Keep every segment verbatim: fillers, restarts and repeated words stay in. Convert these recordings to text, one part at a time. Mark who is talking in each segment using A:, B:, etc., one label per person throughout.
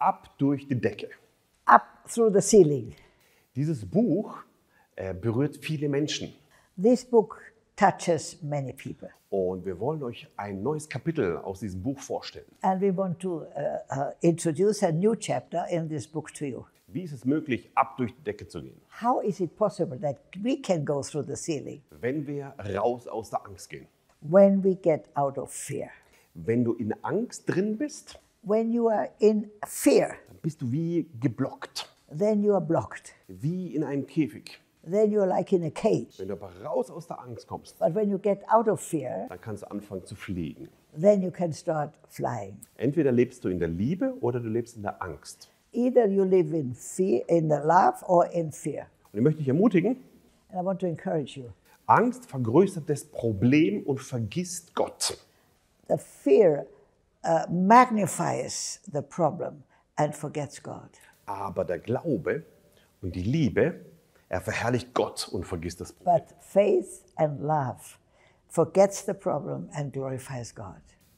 A: Ab durch die Decke.
B: Up through the ceiling.
A: Dieses Buch äh, berührt viele Menschen.
B: This book touches many people.
A: Und wir wollen euch ein neues Kapitel aus diesem Buch vorstellen.
B: And we want to uh, uh, introduce a new chapter in this book to you.
A: Wie ist es möglich, ab durch die Decke zu gehen?
B: How is it possible that we can go through the ceiling
A: Wenn wir raus aus der Angst gehen.
B: when we get out of fear?
A: Wenn du in Angst drin bist,
B: When you are in fear,
A: dann bist du wie geblockt,
B: then you are blocked.
A: wie in einem Käfig.
B: Then you are like in a cage.
A: Wenn du aber raus aus der Angst kommst,
B: But when you get out of fear,
A: dann kannst du anfangen zu fliegen.
B: then you can start flying.
A: Entweder lebst du in der Liebe oder du lebst in der Angst.
B: Either you live in fear, in the love, or in fear.
A: Und ich möchte dich ermutigen,
B: And I want to encourage you.
A: Angst vergrößert das Problem und vergisst Gott.
B: The fear uh, magnifies the problem and forgets God.
A: Aber der Glaube und die Liebe, er verherrlicht Gott und vergisst das Problem.
B: But faith and love forgets the problem and glorifies God.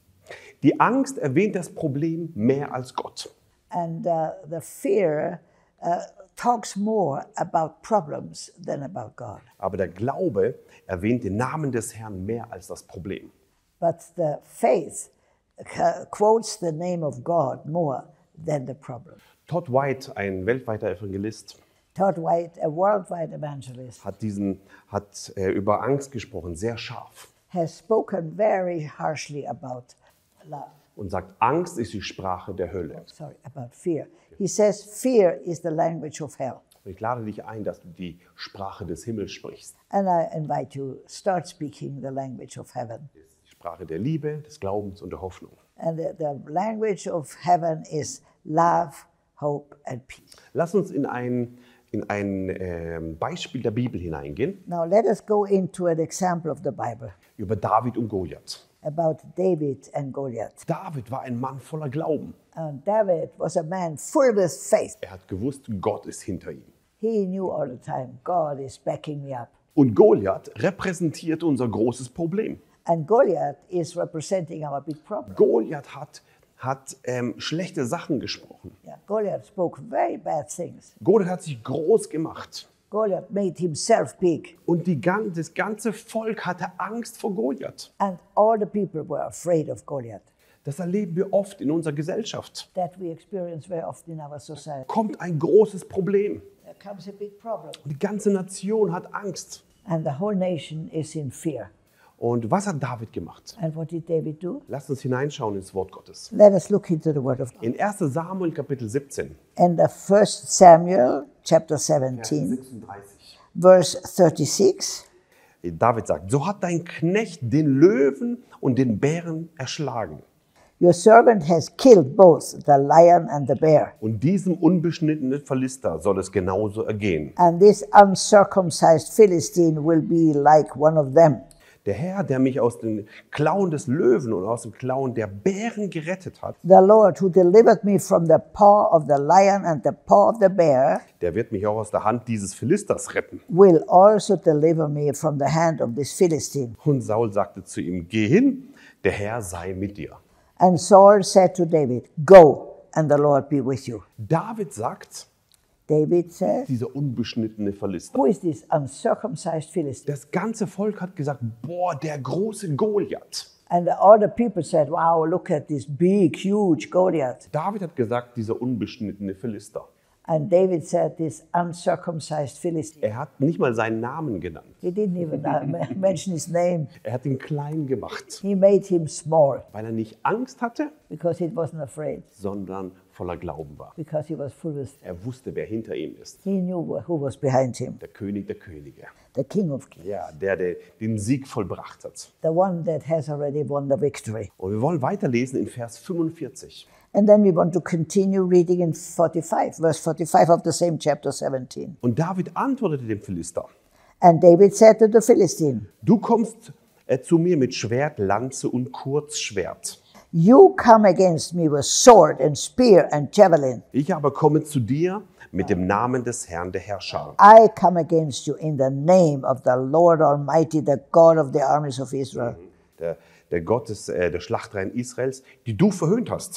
A: Die Angst erwähnt das Problem mehr als Gott.
B: And uh, the fear uh, talks more about problems than about God.
A: Aber der Glaube erwähnt den Namen des Herrn mehr als das Problem.
B: But the faith uh, quotes the name of God more than the problem.
A: Todd White, ein weltweiter Evangelist,
B: Todd White, a worldwide evangelist,
A: hat, diesen, hat äh, über Angst gesprochen, sehr scharf.
B: has spoken very harshly about love.
A: Und sagt, Angst ist die Sprache der Hölle.
B: Sorry, about fear. He says fear is the language of hell.
A: Und ich lade dich ein, dass du die Sprache des Himmels sprichst.
B: And I invite you, start speaking the language of heaven.
A: Die Sprache der Liebe, des Glaubens und der Hoffnung.
B: And the, the language of heaven is love, hope, and peace.
A: Lass uns in ein, in ein äh, Beispiel der Bibel hineingehen,
B: Now let us go into an example of the Bible
A: über David und Goliath.
B: about David and Goliath.
A: David war ein Mann voller Glauben.
B: And David was a man full with faith.
A: Er hat gewusst, Gott ist hinter ihm.
B: He knew all the time, God is backing me up.
A: Und Goliath repräsentiert unser großes Problem.
B: And Goliath is representing our big problem.
A: Goliath hat, hat ähm, schlechte Sachen gesprochen.
B: Yeah, Goliath spoke very bad things.
A: Goliath hat sich groß gemacht.
B: Goliath made himself big.
A: Und die, gan- das ganze Volk hatte Angst vor Goliath.
B: And all the people were afraid of Goliath.
A: Das erleben wir oft in unserer Gesellschaft.
B: That we experience very often in our society.
A: Kommt ein großes Problem.
B: There comes a big problem.
A: Und die ganze Nation hat Angst.
B: And the whole nation is in fear.
A: Und was hat David gemacht?
B: And what did David do?
A: Lasst uns hineinschauen ins Wort Gottes.
B: Let us look into the word of God.
A: In erster Samuel Kapitel siebzehn,
B: In the first Samuel chapter seventeen,
A: sechsunddreißig.
B: verse thirty-six,
A: David sagt, so hat dein Knecht den Löwen und den Bären erschlagen.
B: your servant has killed both the lion and the bear,
A: Und diesem unbeschnittenen Philister soll es genauso ergehen.
B: and this uncircumcised Philistine will be like one of them.
A: Der Herr, der mich aus den Klauen des Löwen und aus den Klauen der Bären gerettet hat,
B: The Lord who delivered me from the paw of the lion and the paw of the bear
A: der wird mich auch aus der Hand dieses Philisters retten.
B: will also deliver me from the hand of this Philistine.
A: Und Saul sagte zu ihm, geh hin, der Herr sei mit dir.
B: And Saul said to David, go, and the Lord be with you.
A: David sagt,
B: David said,
A: dieser unbeschnittene Philister.
B: who is this uncircumcised Philistine?
A: Das ganze Volk hat gesagt, boah, der große Goliath.
B: And all the people said, wow, look at this big, huge Goliath.
A: David hat gesagt, dieser unbeschnittene Philister.
B: And David said, this uncircumcised Philistine.
A: Er hat nicht mal seinen Namen genannt.
B: He didn't even uh, mention his name.
A: Er hat ihn klein gemacht,
B: He made him small
A: weil er nicht Angst hatte,
B: because he wasn't afraid,
A: sondern voller Glauben war.
B: because he was full with,
A: Er wusste, wer hinter ihm ist.
B: he knew who was behind him,
A: Der König der Könige.
B: the King of Kings,
A: Ja, der, der den Sieg vollbracht hat.
B: the one that has already won the victory.
A: Und wir wollen weiterlesen in Vers fünfundvierzig.
B: And then we want to continue reading in forty-five, verse forty-five of the same chapter seventeen.
A: Und David antwortete dem Philister,
B: And David said to the Philistine,
A: du kommst äh, zu mir mit Schwert, Lanze und Kurzschwert.
B: you come against me with sword and spear and javelin.
A: Ich aber komme zu dir mit dem Namen des Herrn der Herrscher,
B: I come against you in the name of the Lord Almighty, the God of the armies of Israel.
A: der, der Gott des, äh, der Schlachtreihen Israels, die du verhöhnt hast.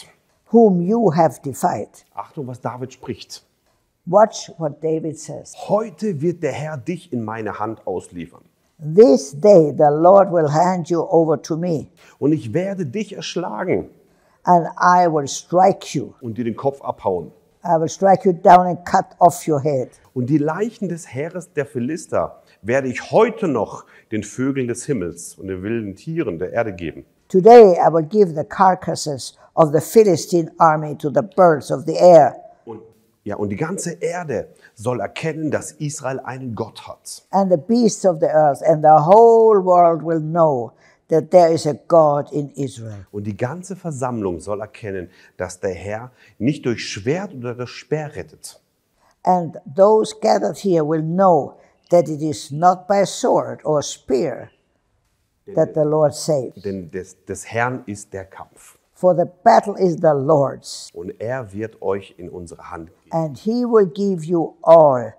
B: whom you have defied.
A: Achtung, was David spricht.
B: Watch what David says.
A: Heute wird der Herr dich in meine Hand ausliefern.
B: This day the Lord will hand you over to me,
A: Und ich werde dich erschlagen
B: and I will strike you.
A: und dir den Kopf abhauen.
B: I will strike you down and cut off your head.
A: Und die Leichen des Heeres der Philister werde ich heute noch den Vögeln des Himmels und den wilden Tieren der Erde geben.
B: Today I will give the carcasses of the Philistine army to the birds of the air,
A: Und, ja, und die ganze Erde soll erkennen, dass Israel einen Gott hat.
B: and the beasts of the earth, and the whole world will know that there is a God in Israel.
A: Und die ganze Versammlung soll erkennen, dass der Herr nicht durch Schwert oder das Speer rettet,
B: And those gathered here will know that it is not by sword or spear that the Lord saves.
A: denn des, des Herrn ist der Kampf.
B: For the battle is the Lord's,
A: Und er wird euch in unsere Hand geben.
B: and he will give you all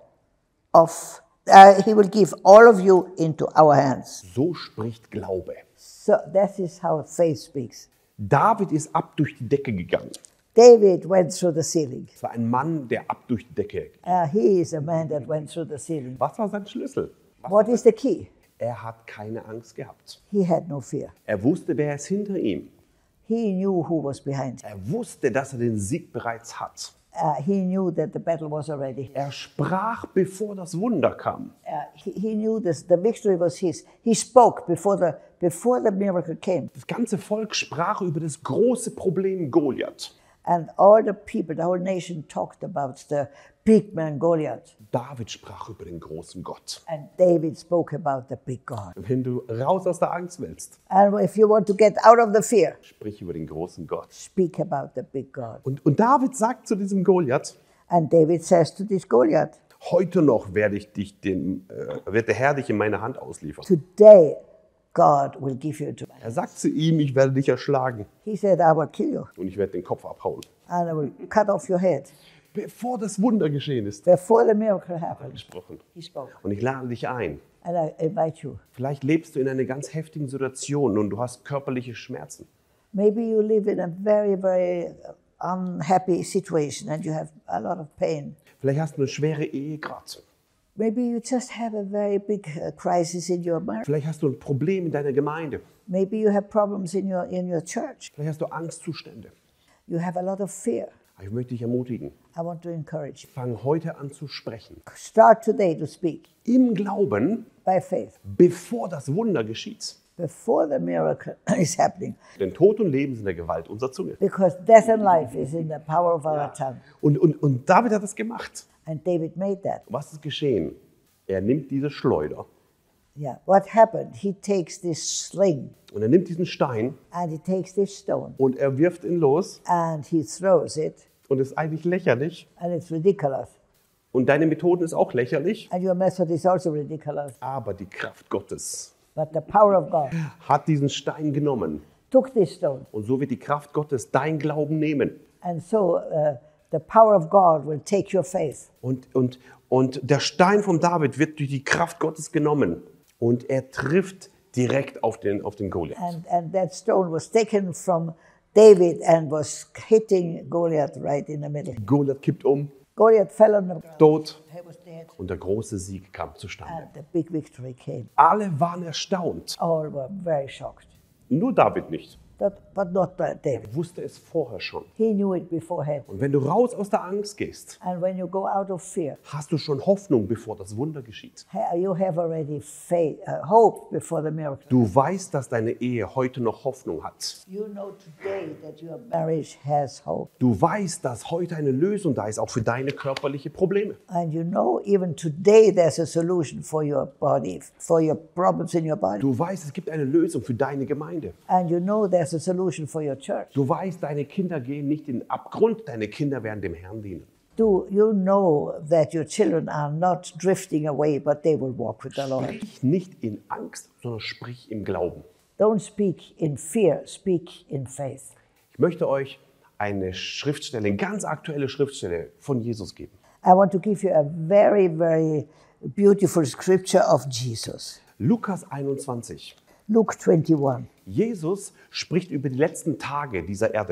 B: of, uh, he will give all of you into our hands.
A: So spricht Glaube.
B: So that is how faith speaks.
A: David ist ab durch die Decke gegangen.
B: David went through the ceiling.
A: Es war ein Mann, der ab durch die Decke ging.
B: Uh, he is a man that went through the ceiling.
A: Was war sein Schlüssel?
B: What is the key?
A: Er hat keine Angst gehabt.
B: He had no fear.
A: Er wusste, wer ist hinter ihm.
B: He knew who was behind him.
A: Er wusste, dass er den Sieg bereits hat.
B: Uh, he knew that the battle was already here.
A: Er sprach, bevor das Wunder kam.
B: Uh, he, he knew this, the victory was his. He spoke before the, before the miracle came.
A: Das ganze Volk sprach über das große Problem Goliath.
B: And all the people, the whole nation talked about the big man Goliath.
A: David sprach über den großen Gott.
B: And David spoke about the big God.
A: Wenn du raus aus der Angst willst,
B: And if you want to get out of the fear,
A: sprich über den großen Gott.
B: speak about the big God.
A: Und, und David sagt zu diesem Goliath,
B: And David says to this Goliath,
A: heute noch werde ich dich den, äh, wird der Herr dich in meine Hand ausliefern.
B: today God will give you to me.
A: Er sagt zu ihm, ich werde dich erschlagen
B: He said, I will kill you
A: und ich werde den Kopf abhauen.
B: and I will cut off your head.
A: Bevor das Wunder geschehen ist,
B: Before the miracle happened,
A: gesprochen.
B: he spoke.
A: Und ich lade dich ein.
B: And I invite you.
A: Vielleicht lebst du in einer ganz heftigen Situation und du hast körperliche Schmerzen.
B: Maybe you live in a very, very unhappy situation and you have a lot of pain.
A: Vielleicht hast du eine schwere Ehe gerade.
B: Maybe you just have a very big uh, crisis in your marriage.
A: Vielleicht hast du ein Problem in deiner Gemeinde.
B: Maybe you have problems in your, in your church.
A: Vielleicht hast du Angstzustände.
B: You have a lot of fear.
A: Ich möchte dich ermutigen.
B: I want to encourage you.
A: Fang heute an zu sprechen.
B: Start today to speak
A: Im Glauben,
B: by faith
A: bevor das Wunder geschieht.
B: before the miracle is happening.
A: Denn Tod und Leben sind in der Gewalt unserer Zunge.
B: Because death and life is in the power of our tongue.
A: Und, und, und David hat es gemacht.
B: And David made that.
A: Was ist geschehen? Er nimmt diese Schleuder
B: Yeah. What happened? He takes this sling
A: und er nimmt diesen Stein
B: and he takes this stone
A: und er wirft ihn los
B: and he throws it,
A: und ist eigentlich lächerlich.
B: and it's ridiculous.
A: Und deine Methoden ist auch lächerlich.
B: And your method is also ridiculous.
A: Aber die Kraft Gottes
B: But the power of God
A: hat diesen Stein genommen.
B: took this stone.
A: Und so wird die Kraft Gottes dein Glauben nehmen.
B: And so uh, the power of God will take your faith.
A: Und, und, und der Stein von David wird durch die Kraft Gottes genommen. Und er trifft direkt auf den, auf den Goliath.
B: And, and that stone was taken from David and was hitting Goliath right in the middle.
A: Goliath kippt um,
B: Goliath fell on the ground.
A: tot.
B: He was dead.
A: Und der große Sieg kam zustande.
B: And the big victory came.
A: Alle waren erstaunt.
B: All were very shocked.
A: Nur David nicht.
B: That, but not David.
A: Er wusste es vorher schon.
B: He knew it beforehand.
A: Und wenn du raus aus der Angst gehst,
B: And when you go out of fear,
A: hast du schon Hoffnung, bevor das Wunder geschieht.
B: ha- you have already faith, uh, hope before the miracle.
A: Du weißt, dass deine Ehe heute noch Hoffnung hat.
B: You know today that your marriage has hope.
A: Du weißt, dass heute eine Lösung da ist, auch für deine körperlichen Probleme.
B: And you know even today there's a solution for your body, for your problems in your body.
A: Du weißt, es gibt eine Lösung für deine Gemeinde.
B: And you know there's a solution for your church.
A: Du weißt, deine Kinder gehen nicht in den Abgrund, deine Kinder werden dem Herrn dienen.
B: Do you know that your children are not drifting away, but they will walk with the Lord?
A: Sprich nicht in Angst, sondern sprich im Glauben.
B: Don't speak in fear, speak in faith.
A: Ich möchte euch eine Schriftstelle, eine ganz aktuelle Schriftstelle von Jesus geben.
B: I want to give you a very, very beautiful scripture of Jesus.
A: Lukas einundzwanzig.
B: Luke twenty-one.
A: Jesus spricht über die letzten Tage dieser Erde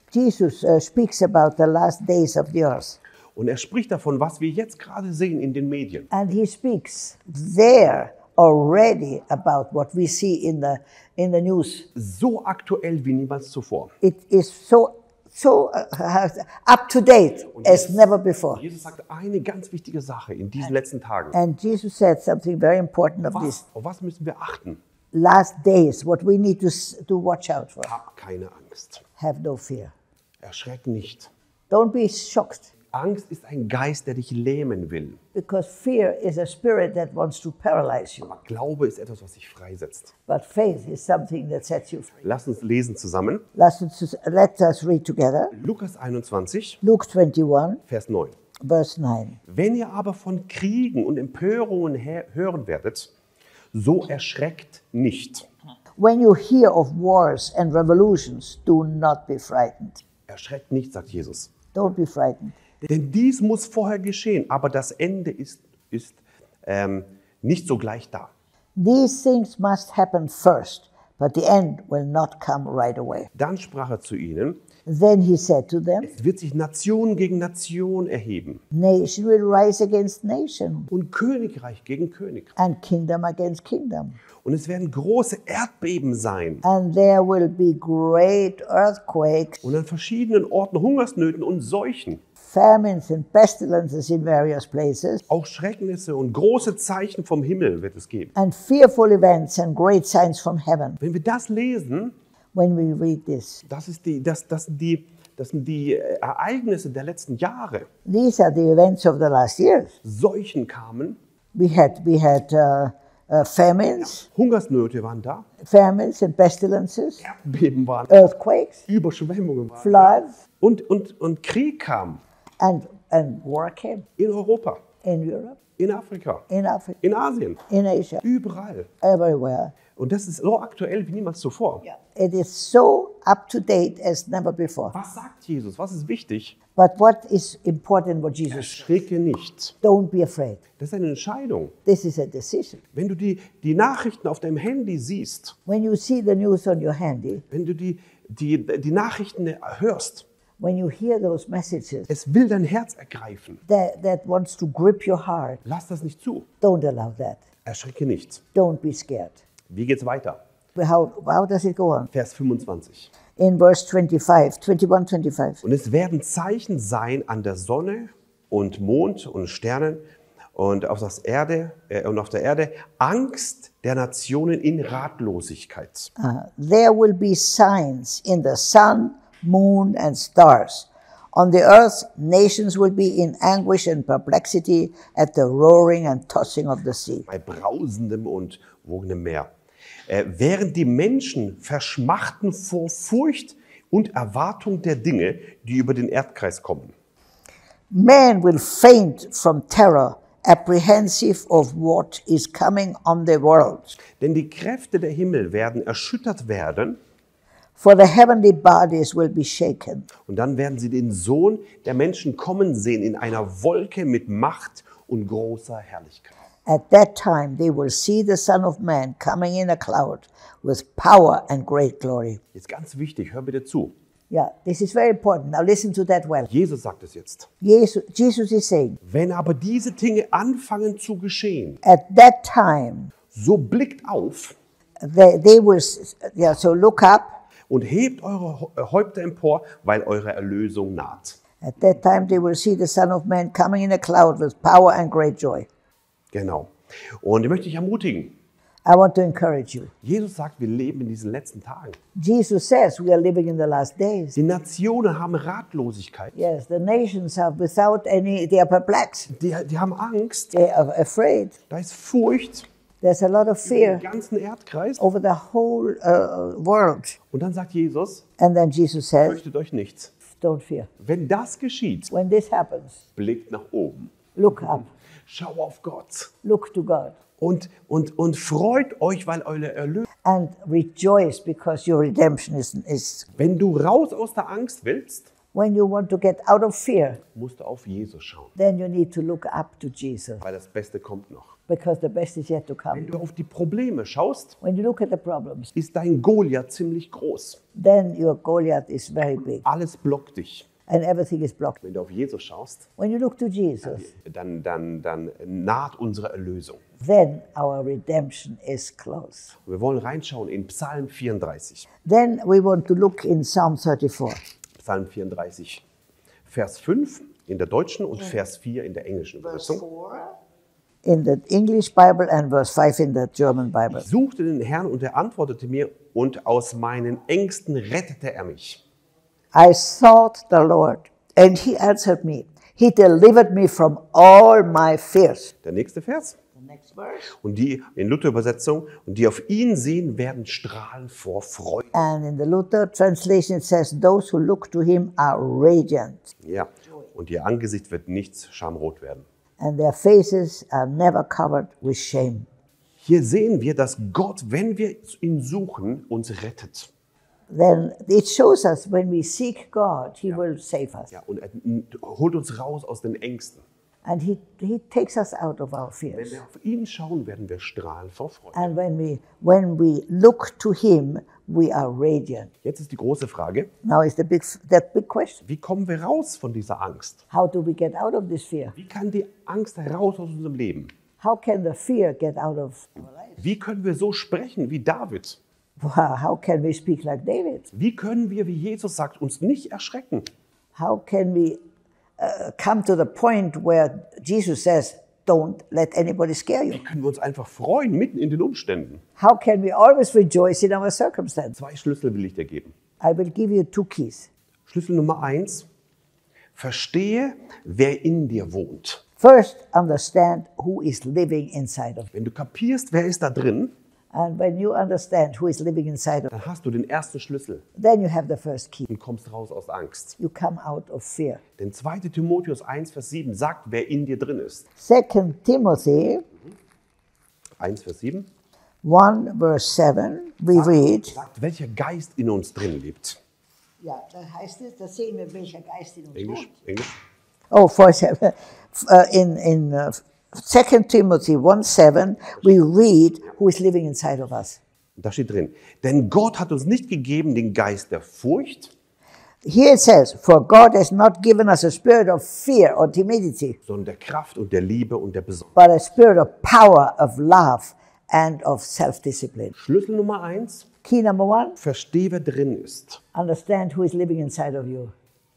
B: Jesus uh, speaks about the last days of the earth.
A: Und er spricht davon, was wir jetzt gerade sehen in den Medien.
B: And he speaks there already about what we see in the, in the news.
A: So aktuell wie niemals zuvor.
B: It is so, so uh, up to date as never before.
A: Jesus sagte eine ganz wichtige Sache in diesen letzten Tagen.
B: And Jesus said something very important of this.
A: Was, auf was müssen wir achten?
B: Last days, what we need to, to watch out for.
A: Hab keine Angst.
B: Have no fear.
A: Erschreck nicht.
B: Don't be shocked,
A: Angst ist ein Geist, der dich lähmen will.
B: because fear is a spirit that wants to paralyze you.
A: Aber Glaube ist etwas, was dich freisetzt.
B: But faith is something that sets you free.
A: Lass uns lesen zusammen.
B: Let us, let us read together.
A: Lukas einundzwanzig,
B: Luke twenty-one,
A: Vers neun.
B: verse nine.
A: Wenn ihr aber von Kriegen und Empörungen her- hören werdet, so erschreckt nicht.
B: When you hear of wars and revolutions, do not be frightened.
A: Erschreckt nicht, sagt Jesus.
B: Don't be frightened.
A: Denn dies muss vorher geschehen, aber das Ende ist, ist ähm, nicht sogleich da.
B: These things must happen first, but the end will not come right away.
A: Dann sprach er zu ihnen,
B: Then he said to them,
A: es wird sich Nation gegen Nation erheben
B: nation will rise against nation,
A: und Königreich gegen Königreich.
B: and kingdom against kingdom.
A: Und es werden große Erdbeben sein
B: And there will be great earthquakes,
A: und an verschiedenen Orten Hungersnöten und Seuchen.
B: famines and pestilences in various places,
A: Auch Schrecknisse und große Zeichen vom Himmel wird es geben.
B: and fearful events and great signs from heaven.
A: Wenn wir das lesen,
B: When we read this,
A: das, ist die, das, das, sind die, das sind die Ereignisse der letzten Jahre.
B: these are the events of the last years.
A: Seuchen kamen,
B: We had we had uh, uh, famines,
A: Hungersnöte waren da,
B: famines and pestilences,
A: Erdbeben waren,
B: earthquakes,
A: Überschwemmungen waren
B: floods,
A: und, und, und Krieg kam
B: and and war came
A: in Europa,
B: in Europe,
A: in Afrika,
B: in Africa,
A: in Asien,
B: in Asia,
A: überall.
B: everywhere.
A: Und das ist so aktuell wie niemals zuvor.
B: It is so up to date as never before.
A: Was sagt Jesus? Was ist wichtig?
B: But what is important, what Jesus said,
A: Erschrecke nicht.
B: don't be afraid.
A: Das ist eine Entscheidung.
B: This is a decision.
A: Wenn du die, die Nachrichten auf deinem Handy siehst,
B: When you see the news on your handy,
A: wenn du die, die, die Nachrichten hörst,
B: when you hear those messages
A: es will dein Herz ergreifen.
B: that, that wants to grip your heart,
A: Lass das nicht zu.
B: don't allow that.
A: Erschrecke nicht.
B: Don't be scared.
A: Wie geht's weiter?
B: But How, how does it go on?
A: Vers fünfundzwanzig.
B: In verse twenty-five, twenty-one, twenty-five.
A: Und es werden Zeichen sein an der Sonne und Mond und Sternen und auf, das Erde, äh, und auf der Erde Angst der Nationen in Ratlosigkeit.
B: Uh, there will be signs in the sun, moon, and stars. On the earth, nations will be in anguish and perplexity at the roaring and tossing of the sea.
A: Bei brausendem und wogendem Meer. Äh, während die Menschen verschmachten vor Furcht und Erwartung der Dinge, die über den Erdkreis kommen.
B: Men will faint from terror, apprehensive of what is coming on the world.
A: Denn die Kräfte der Himmel werden erschüttert werden
B: For the heavenly bodies will be shaken.
A: und dann werden sie den Sohn der Menschen kommen sehen in einer Wolke mit Macht und großer Herrlichkeit.
B: At that time they will see the Son of Man coming in a cloud with power and great glory.
A: Jetzt ganz wichtig, hör bitte zu.
B: Yeah, this is very important. Now listen to that well.
A: Jesus sagt es jetzt.
B: Jesus, Jesus is saying,
A: Wenn aber diese Dinge anfangen zu geschehen,
B: at that time
A: so blickt auf
B: they, they will, s- yeah, so look up.
A: und hebt eure Häupter empor, weil eure Erlösung naht.
B: At that time they will see the Son of Man coming in a cloud with power and great joy.
A: Genau. Und ich möchte dich ermutigen.
B: I want to encourage you.
A: Jesus sagt, wir leben in diesen letzten Tagen.
B: Jesus says we are living in the last days.
A: Die Nationen haben Ratlosigkeit.
B: Yes, the nations are without any, they are perplexed.
A: Die, die haben Angst.
B: They are afraid.
A: Da ist Furcht
B: There's a lot of
A: im
B: fear
A: ganzen Erdkreis.
B: over the whole uh, world.
A: Und dann sagt Jesus,
B: And then Jesus says,
A: fürchtet euch nichts.
B: don't fear.
A: Wenn das geschieht,
B: When this happens,
A: blickt nach oben.
B: look up,
A: Schau auf Gott.
B: look to God,
A: Und, und, und freut euch, weil eure Erlösung.
B: and rejoice because your redemption is, is.
A: Wenn du raus aus der Angst willst,
B: When you want to get out of fear,
A: musst du auf Jesus schauen,
B: then you need to look up to Jesus,
A: weil das Beste kommt noch.
B: because the best is yet to come.
A: Wenn du auf die Probleme schaust,
B: When you look at the problems,
A: ist dein Goliath ziemlich groß.
B: then your Goliath is very big
A: Alles blockt dich.
B: and everything is blocked.
A: Wenn du auf Jesus schaust,
B: When you look to Jesus,
A: dann, dann, dann naht unsere Erlösung.
B: then our redemption is close.
A: Wir wollen reinschauen in Psalm vierunddreißig.
B: Then we want to look in Psalm thirty-four.
A: Psalm vierunddreißig, Vers fünf in der deutschen und Vers vier in der englischen Übersetzung.
B: In the English Bible and verse five in the German Bible.
A: Ich suchte den Herrn und er antwortete mir und aus meinen Ängsten rettete er mich.
B: I sought the Lord, and he answered me. He delivered me from all my fears.
A: Der nächste Vers.
B: The next verse.
A: Und die in Luther-Übersetzung, und die auf ihn sehen, werden strahlen vor Freude.
B: And in the Luther translation it says, those who look to him are radiant,
A: Ja, und ihr Angesicht wird nichts schamrot werden.
B: and their faces are never covered with shame.
A: Hier sehen wir, dass Gott, wenn wir ihn suchen, uns rettet.
B: Then it shows us when we seek God, he will save us.
A: Ja, und er holt uns raus aus den Ängsten.
B: And he, he takes us out of our
A: Wenn
B: fears.
A: wir auf ihn schauen, werden wir strahlen vor Freude.
B: And when we, when we look to him, we are radiant.
A: Jetzt ist die große Frage,
B: Now is the big, that big question.
A: wie kommen wir raus von dieser Angst?
B: How do we get out of this fear?
A: Wie kann die Angst heraus aus unserem Leben?
B: How can the fear get out of our life?
A: Wie können wir so sprechen wie David?
B: Wow, how can we speak like David?
A: Wie können wir, wie Jesus sagt, uns nicht erschrecken?
B: How can we uh, come to the point where Jesus says, don't let anybody scare you?
A: Wie können wir uns einfach freuen mitten in den Umständen?
B: How can we always rejoice in our circumstance?
A: Zwei Schlüssel will ich dir geben.
B: I will give you two keys.
A: Schlüssel Nummer eins, verstehe, wer in dir wohnt.
B: First, understand who is living inside of you.
A: Wenn du kapierst, wer ist da drin,
B: And when you understand who is living inside of you,
A: dann hast du den ersten Schlüssel
B: then you have the first key.
A: und kommst raus aus Angst.
B: You come out of fear.
A: Denn zweiter Timotheus eins, Vers sieben sagt, wer in dir drin ist.
B: Second Timothy
A: eins, Vers sieben
B: one verse seven, we read.
A: sagt, welcher Geist in uns drin lebt.
B: Ja, da heißt es, da sehen wir, welcher Geist in uns
A: Englisch,
B: wohnt.
A: Englisch.
B: Oh, for seven. Uh, in in uh, Second Timothy one seven, we read who is living inside of us.
A: Da steht drin, denn Gott hat uns nicht gegeben den Geist der Furcht,
B: Here it says, for God has not given us a spirit of fear or timidity,
A: sondern der Kraft und der Liebe und der Besonnenheit.
B: but a spirit of power, of love, and of self-discipline.
A: Schlüssel Nummer eins,
B: Key number one,
A: verstehe, wer drin ist.
B: understand who is living inside of you.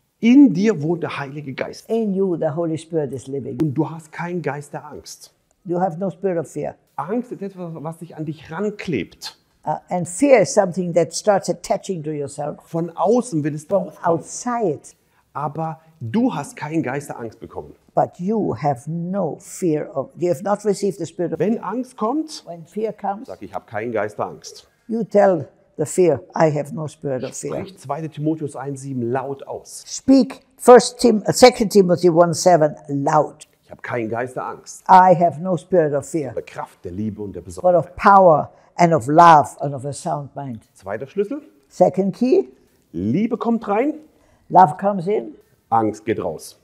A: In dir wohnt der Heilige Geist.
B: In you, the Holy Spirit is living.
A: Und du hast keinen Geist der Angst.
B: You have no spirit of fear.
A: Angst ist etwas, was sich an dich ranklebt.
B: Uh, and fear is something that starts attaching to yourself
A: Von außen will es
B: from
A: drauf kommen.
B: outside.
A: Aber du hast keinen Geist der Angst bekommen.
B: But you have no fear of, you have not received the spirit of,
A: Wenn Angst kommt,
B: when fear comes,
A: sag ich, habe keinen Geist der Angst.
B: you tell the fear, I have no spirit of fear.
A: Sprich zweiter Timotheus eins sieben laut aus.
B: Speak First Tim, uh, Second Timothy one seven loud.
A: Ich habe keinen Geist der Angst.
B: I have no spirit of fear,
A: Der Kraft, der Liebe und der
B: but
A: Besonnenheit.
B: of power and of love and of a sound mind.
A: Zweiter Schlüssel,
B: Second key,
A: Liebe kommt rein,
B: love comes in,
A: Angst geht raus.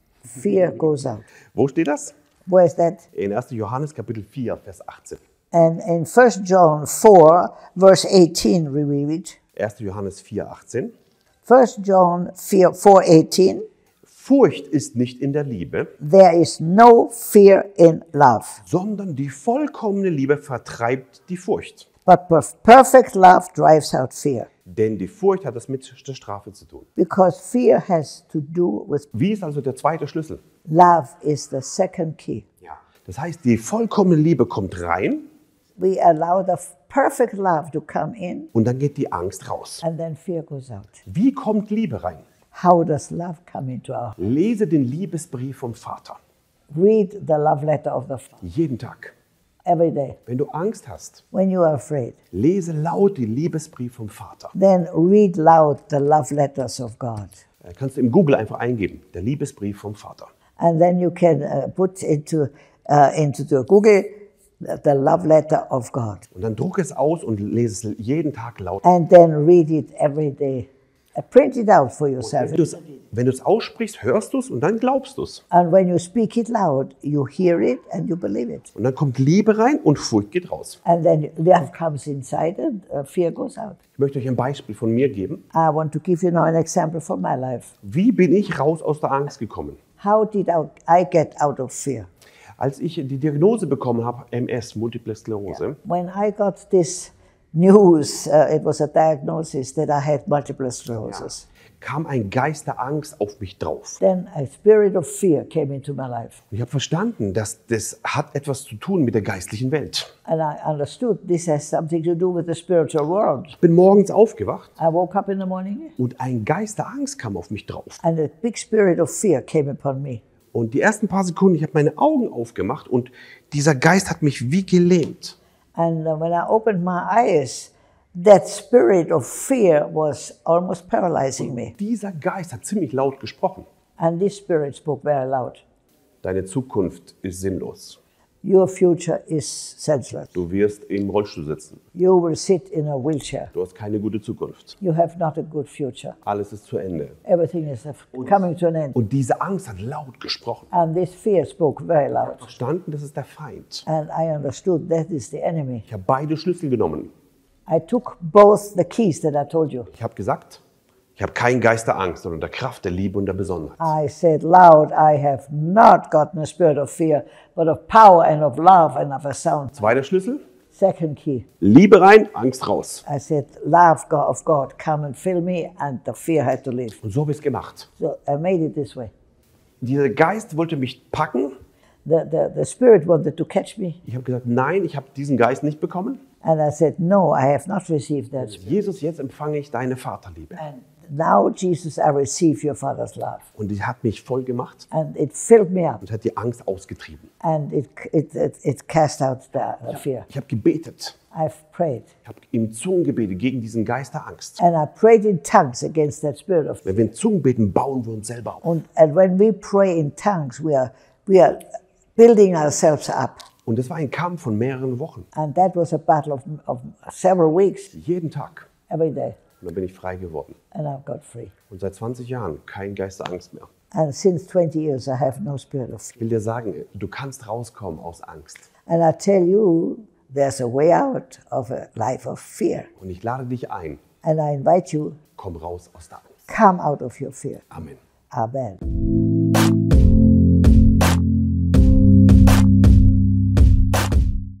B: fear goes out.
A: Wo steht das?
B: Where is that?
A: In erster Johannes Kapitel vier, Vers achtzehn.
B: And in First John four, verse eighteen, we read.
A: erster Johannes vier, achtzehn.
B: First John four eighteen.
A: Furcht ist nicht in der Liebe,
B: There is no fear in love,
A: sondern die vollkommene Liebe vertreibt die Furcht.
B: but perf- perfect love drives out fear.
A: Denn die Furcht hat das mit der Strafe zu tun.
B: Because fear has to do with
A: Wie ist also der zweite Schlüssel?
B: love is the second key.
A: Ja. Das heißt, die vollkommene Liebe kommt rein
B: We allow the f- perfect love to come in,
A: und dann geht die Angst raus.
B: and then fear goes out.
A: Wie kommt Liebe rein?
B: How does love come into our?
A: Lese den Liebesbrief vom Vater.
B: Read the love letter of the Father
A: Jeden Tag.
B: every day.
A: Wenn du Angst hast,
B: When you are afraid,
A: lese laut den Liebesbrief vom Vater.
B: then read loud the love letters of God.
A: Äh, Kannst du im Google einfach eingeben, der Liebesbrief vom Vater.
B: And then you can uh, put into uh, into the Google the, the love letter of God,
A: Und dann druck es aus und lese es jeden Tag laut.
B: and then read it every day, Uh, Print it out for yourself.
A: Wenn du es wenn du es aussprichst, hörst du es und dann glaubst du es.
B: And when you speak it loud, you hear it and you believe it.
A: Und dann kommt Liebe rein und Furcht geht raus.
B: And then love comes inside and uh, fear goes out.
A: Ich möchte euch ein Beispiel von mir geben.
B: I want to give you now an example from my life.
A: Wie bin ich raus aus der Angst gekommen?
B: How did I get out of fear?
A: Als ich die Diagnose bekommen habe, M S, Multiple Sklerose,
B: When I got this news, uh, it was a diagnosis that I had multiple sclerosis.
A: kam ein Geist der Angst auf mich drauf.
B: Then a spirit of fear came into my life.
A: Und ich habe verstanden, dass das hat etwas zu tun mit der geistlichen Welt.
B: And I understood this has something to do with the spiritual world.
A: Ich bin morgens aufgewacht
B: I woke up in the morning
A: und ein Geist der Angst kam auf mich drauf.
B: and a big spirit of fear came upon me.
A: Und die ersten paar Sekunden, ich habe meine Augen aufgemacht und dieser Geist hat mich wie gelähmt.
B: And uh, when I opened my eyes, that spirit of fear was almost paralyzing me.
A: Dieser Geist hat ziemlich laut gesprochen.
B: And this spirit spoke very loud.
A: Deine Zukunft ist sinnlos.
B: Your future is senseless.
A: Du wirst im Rollstuhl sitzen.
B: You will sit in a wheelchair.
A: Du hast keine gute Zukunft.
B: You have not a good future.
A: Alles ist zu Ende.
B: Everything is coming to an end.
A: Und diese Angst hat laut gesprochen.
B: And this fear spoke very loud.
A: Verstanden, das ist der Feind.
B: And I understood that is the enemy.
A: Ich habe beide Schlüssel genommen.
B: I took both the keys that I told you.
A: Ich habe gesagt, ich habe keinen Geist der Angst, sondern der Kraft, der Liebe und der Besonnenheit.
B: I said loud, I have not gotten a spirit of fear, but of power and of love and of a sound.
A: Zweiter Schlüssel,
B: Second key,
A: Liebe rein, Angst raus.
B: I said, love God of God, come and fill me, and the fear had to leave.
A: Und so habe ich es gemacht.
B: So I made it this way.
A: Dieser Geist wollte mich packen.
B: The, the, the spirit wanted to catch me,
A: Ich habe gesagt, nein, ich habe diesen Geist nicht bekommen.
B: and I said, no, I have not received that spirit.
A: Jesus, jetzt empfange ich deine Vaterliebe.
B: And now, Jesus, I receive your Father's love.
A: Und die hat mich voll gemacht
B: And it filled me up,
A: und hat die Angst ausgetrieben.
B: and it, it, it, it cast out the, the fear.
A: Ich habe gebetet.
B: I've prayed.
A: Ich habe im Zungengebete gegen diesen Geist der Angst.
B: And I prayed in tongues against that spirit of fear.
A: Wenn wir in Zungen beten, bauen wir uns selber auf.
B: And, and when we pray in tongues, we are, we are building ourselves up.
A: Und das war ein Kampf von mehreren Wochen.
B: And that was a battle of, of several weeks,
A: Jeden Tag.
B: every day.
A: Und dann bin ich frei geworden.
B: And I got free.
A: Und seit zwanzig Jahren kein Geist der Angst mehr.
B: And since twenty years, I have no spirit of fear.
A: Ich will dir sagen, du kannst rauskommen aus Angst.
B: And I tell you, there's a way out of a life of fear.
A: Und ich lade dich ein,
B: And I invite you,
A: komm raus aus der Angst.
B: come out of your fear.
A: Amen.
B: Amen.